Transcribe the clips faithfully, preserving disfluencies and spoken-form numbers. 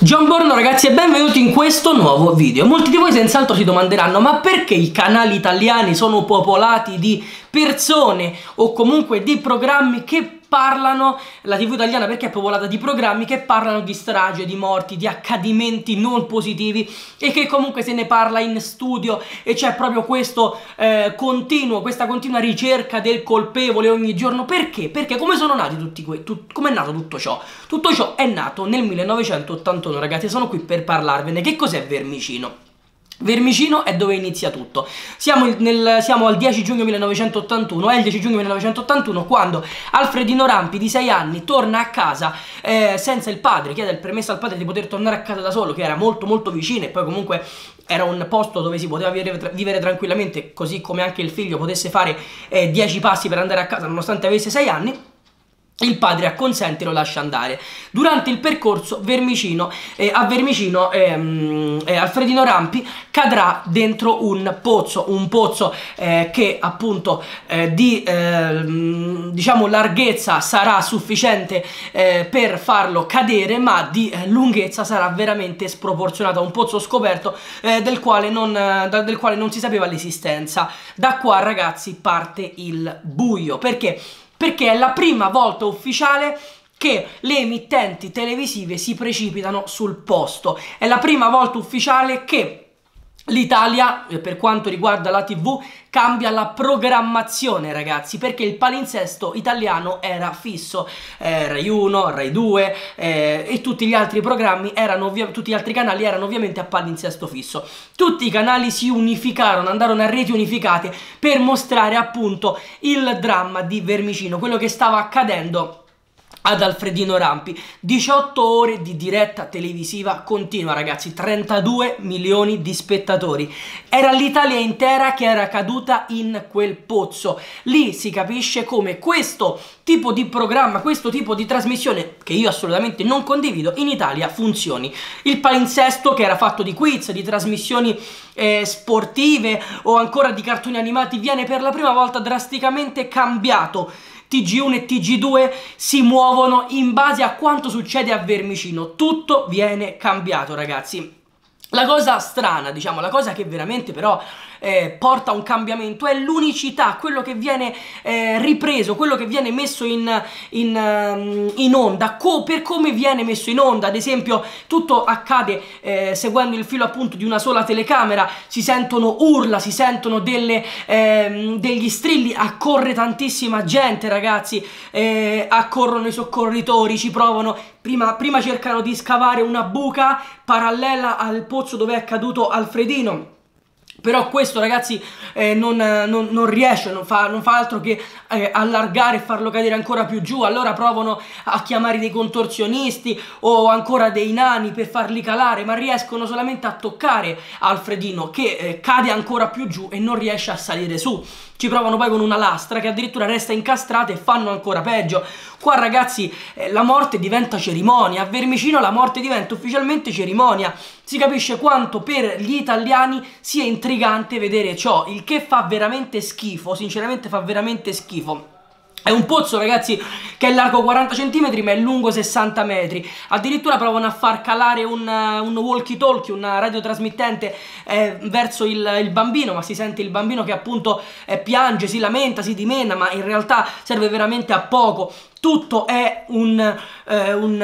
Buongiorno ragazzi e benvenuti in questo nuovo video. Molti di voi senz'altro si domanderanno: ma perché i canali italiani sono popolati di persone o comunque di programmi che parlano, la tivù italiana perché è popolata di programmi che parlano di strage, di morti, di accadimenti non positivi e che comunque se ne parla in studio e c'è proprio questo eh, continuo, questa continua ricerca del colpevole ogni giorno. Perché? Perché come sono nati tutti quei, tut, come è nato tutto ciò? Tutto ciò è nato nel millenovecentottantuno ragazzi, sono qui per parlarvene. Che cos'è Vermicino? Vermicino è dove inizia tutto. Siamo, nel, siamo al dieci giugno millenovecentottantuno. È il dieci giugno millenovecentottantuno quando Alfredino Rampi di sei anni torna a casa eh, senza il padre, chiede il permesso al padre di poter tornare a casa da solo, che era molto molto vicino e poi comunque era un posto dove si poteva vivere, vivere tranquillamente, così come anche il figlio potesse fare eh, dieci passi per andare a casa nonostante avesse sei anni. Il padre acconsente e lo lascia andare. Durante il percorso Vermicino, eh, a Vermicino ehm, eh, Alfredino Rampi cadrà dentro un pozzo, un pozzo eh, che appunto eh, di eh, diciamo larghezza sarà sufficiente eh, per farlo cadere, ma di eh, lunghezza sarà veramente sproporzionata. Un pozzo scoperto eh, del, quale non, eh, da, del quale non si sapeva l'esistenza. Da qua ragazzi parte il buio. Perché? Perché è la prima volta ufficiale che le emittenti televisive si precipitano sul posto. È la prima volta ufficiale che l'Italia, per quanto riguarda la tivù, cambia la programmazione ragazzi, perché il palinsesto italiano era fisso, eh, Rai uno, Rai due eh, e tutti gli altri programmi erano tutti gli altri canali erano ovviamente a palinsesto fisso. Tutti i canali si unificarono, andarono a reti unificate per mostrare appunto il dramma di Vermicino, quello che stava accadendo ad Alfredino Rampi. Diciotto ore di diretta televisiva continua ragazzi, trentadue milioni di spettatori. Era l'Italia intera che era caduta in quel pozzo. Lì si capisce come questo tipo di programma, questo tipo di trasmissione, che io assolutamente non condivido, in Italia funzioni. Il palinsesto, che era fatto di quiz, di trasmissioni eh, sportive o ancora di cartoni animati, viene per la prima volta drasticamente cambiato. T G uno e T G due si muovono in base a quanto succede a Vermicino. Tutto viene cambiato ragazzi. La cosa strana, diciamo, la cosa che veramente però eh, porta a un cambiamento è l'unicità, quello che viene eh, ripreso, quello che viene messo in, in, um, in onda, co per come viene messo in onda. Ad esempio tutto accade eh, seguendo il filo appunto di una sola telecamera, si sentono urla, si sentono delle, eh, degli strilli, accorre tantissima gente ragazzi, eh, accorrono i soccorritori, ci provano, prima, prima cercano di scavare una buca parallela al pozzo dove è caduto Alfredino. Però questo ragazzi eh, non, non, non riesce, non fa, non fa altro che eh, allargare e farlo cadere ancora più giù. Allora provano a chiamare dei contorsionisti o ancora dei nani per farli calare, ma riescono solamente a toccare Alfredino, che eh, cade ancora più giù e non riesce a salire su. Ci provano poi con una lastra che addirittura resta incastrata e fanno ancora peggio. Qua ragazzi eh, la morte diventa cerimonia. A Vermicino la morte diventa ufficialmente cerimonia. Si capisce quanto per gli italiani sia intrigante vedere ciò, il che fa veramente schifo, sinceramente fa veramente schifo. È un pozzo ragazzi che è largo quaranta centimetri ma è lungo sessanta metri. Addirittura provano a far calare un, un walkie talkie, una radiotrasmittente eh, verso il, il bambino, ma si sente il bambino che appunto eh, piange, si lamenta, si dimena, ma in realtà serve veramente a poco. Tutto è un, eh, un,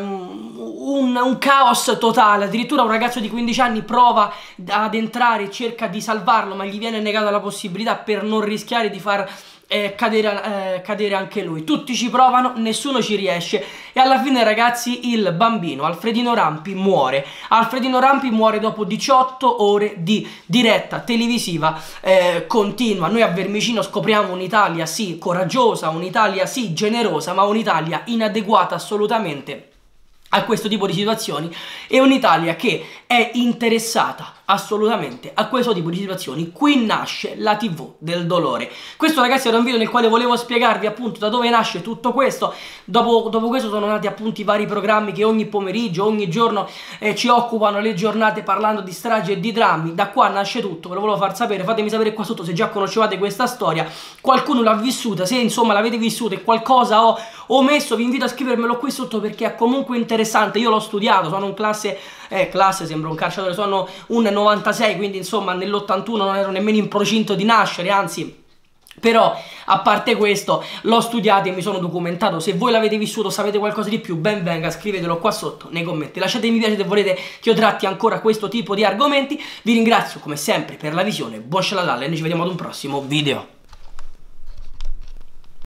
un, un caos totale. Addirittura un ragazzo di quindici anni prova ad entrare e cerca di salvarlo, ma gli viene negata la possibilità per non rischiare di far Eh, cadere, eh, cadere anche lui. Tutti ci provano, nessuno ci riesce e alla fine ragazzi il bambino Alfredino Rampi muore. Alfredino Rampi muore dopo diciotto ore di diretta televisiva eh, continua. Noi a Vermicino scopriamo un'Italia sì coraggiosa, un'Italia sì generosa, ma un'Italia inadeguata assolutamente a questo tipo di situazioni, e un'Italia che è interessata assolutamente a questo tipo di situazioni. Qui nasce la tivù del dolore. Questo, ragazzi, era un video nel quale volevo spiegarvi appunto da dove nasce tutto questo. Dopo, dopo questo sono nati appunto i vari programmi che ogni pomeriggio, ogni giorno eh, ci occupano le giornate parlando di stragi e di drammi. Da qua nasce tutto, ve lo volevo far sapere. Fatemi sapere qua sotto se già conoscevate questa storia, qualcuno l'ha vissuta, se insomma l'avete vissuta e qualcosa ho omesso, vi invito a scrivermelo qui sotto perché è comunque interessante. Io l'ho studiato, sono in classe, eh classe sembra un calciatore, sono un novantasei, quindi insomma nell'ottantuno non ero nemmeno in procinto di nascere, anzi. Però a parte questo l'ho studiato e mi sono documentato. Se voi l'avete vissuto, sapete qualcosa di più, ben venga, scrivetelo qua sotto nei commenti. Lasciate mi piace se volete che io tratti ancora questo tipo di argomenti. Vi ringrazio come sempre per la visione, buon shalala e noi ci vediamo ad un prossimo video.